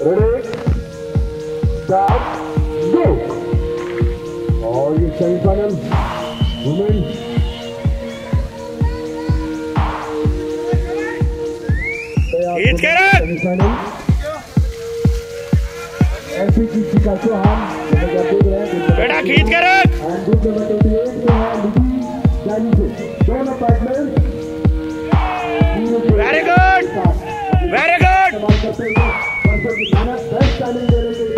और ये semifinal women semifinal MP का चौहान बेटा खींच कर रख। दोनों partner very good very good. Best timing देने के लिए